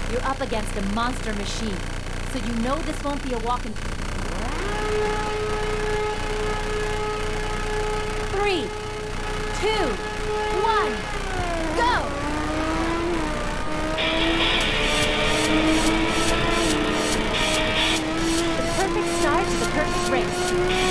You're up against a monster machine, so you know this won't be a walk in... 3, 2, 1, go! The perfect start to the perfect race.